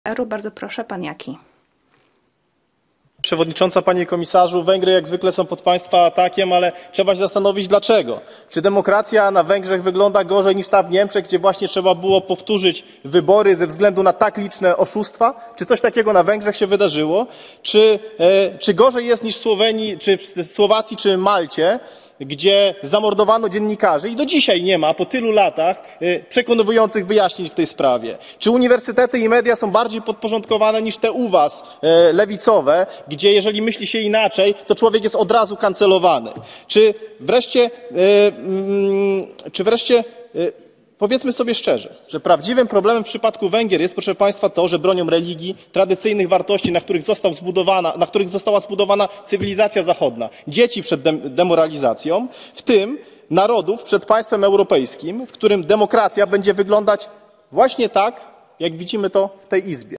Bardzo proszę, pan Jaki. Przewodnicząca, panie komisarzu, Węgry jak zwykle są pod państwa atakiem, ale trzeba się zastanowić dlaczego. Czy demokracja na Węgrzech wygląda gorzej niż ta w Niemczech, gdzie właśnie trzeba było powtórzyć wybory ze względu na tak liczne oszustwa? Czy coś takiego na Węgrzech się wydarzyło? Czy gorzej jest niż w Słowenii, czy w Słowacji, czy Malcie, gdzie zamordowano dziennikarzy i do dzisiaj nie ma, po tylu latach, przekonujących wyjaśnień w tej sprawie? Czy uniwersytety i media są bardziej podporządkowane niż te u was, lewicowe, gdzie jeżeli myśli się inaczej, to człowiek jest od razu kancelowany? Czy wreszcie powiedzmy sobie szczerze, że prawdziwym problemem w przypadku Węgier jest, proszę państwa, to, że bronią religii, tradycyjnych wartości, na których została zbudowana cywilizacja zachodnia, dzieci przed demoralizacją, w tym narodów przed państwem europejskim, w którym demokracja będzie wyglądać właśnie tak, jak widzimy to w tej Izbie.